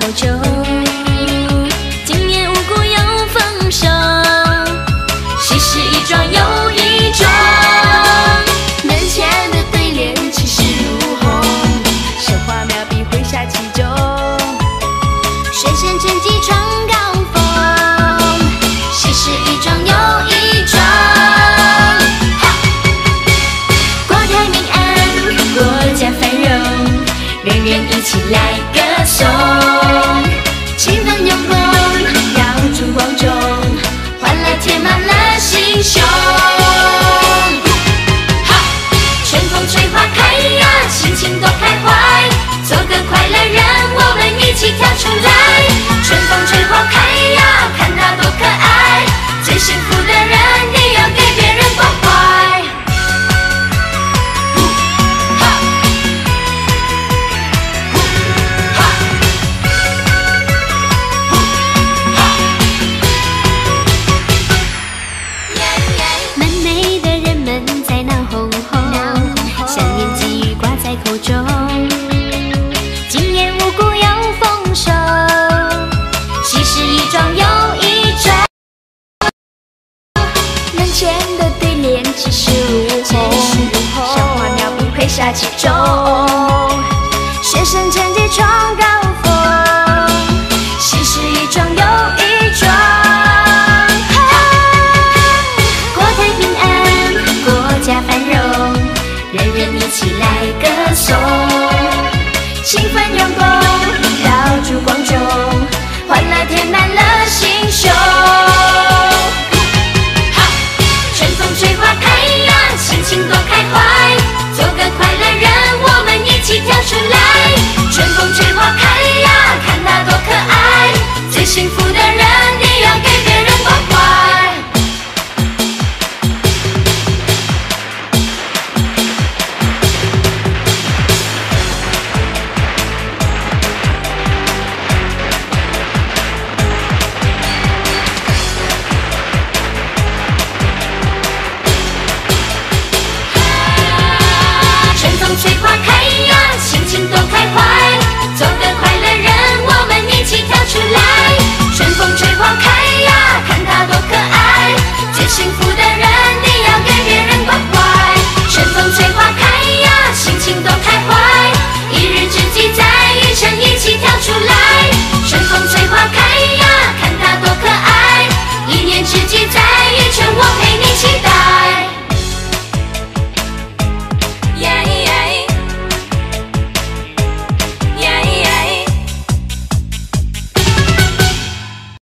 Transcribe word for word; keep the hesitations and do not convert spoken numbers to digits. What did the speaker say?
酒，今年五谷有丰收，喜事一桩又一桩。门前的对联气势如虹，绣花苗笔绘下其中，水仙趁机闯高峰，喜事一桩又一桩。国泰民安，国家繁荣，人人一起来歌颂，气氛涌动，耀出光中，欢乐填满了心胸。哈，春风吹花开呀，心情多开怀，做个快乐人，我们一起跳出来。春风吹花开呀，看它多可爱，最幸福的人，你要给别人关怀。口中，今年五谷有丰收，喜事一桩又一桩。门前的对联气势如虹，绣花苗笔绘下其中，学生成绩闯高峰，喜事一桩又一桩。国泰民安，国家繁荣，人人一起来歌颂，气氛涌动，耀出光中，欢乐填满了心胸。哈，春风吹花开呀，心情多开怀，做个快乐人，我们一起跳出来。春风吹花开呀，看它多可爱，最幸福的人，你要给别人关怀。吹花开呀，